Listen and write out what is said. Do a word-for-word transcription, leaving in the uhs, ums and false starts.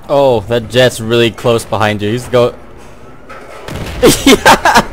Oh, that Jett's really close behind you. He's go. Yeah.